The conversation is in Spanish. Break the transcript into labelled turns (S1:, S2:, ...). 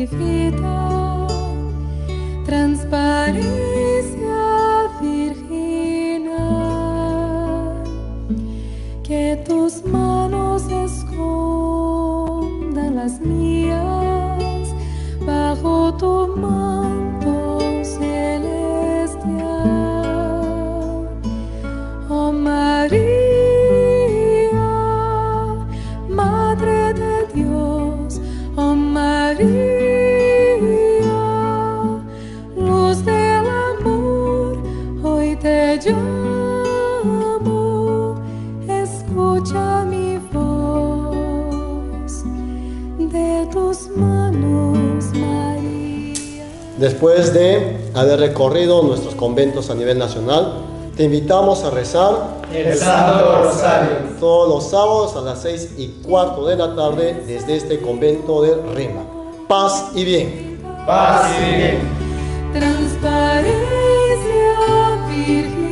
S1: infinita, transparencia virginal, que tus manos escondan las mías bajo tu manto celestial. Oh María, Madre de Dios, oh María, luz del amor, hoy te llamo, escucha mi voz, de tus manos, María.
S2: Después de haber recorrido nuestros conventos a nivel nacional, te invitamos a rezar
S3: el Santo Rosario
S2: todos los sábados a las 6:15 de la tarde desde este convento de Rima. Paz y bien.
S3: Paz y bien.
S1: Transparencia virginal.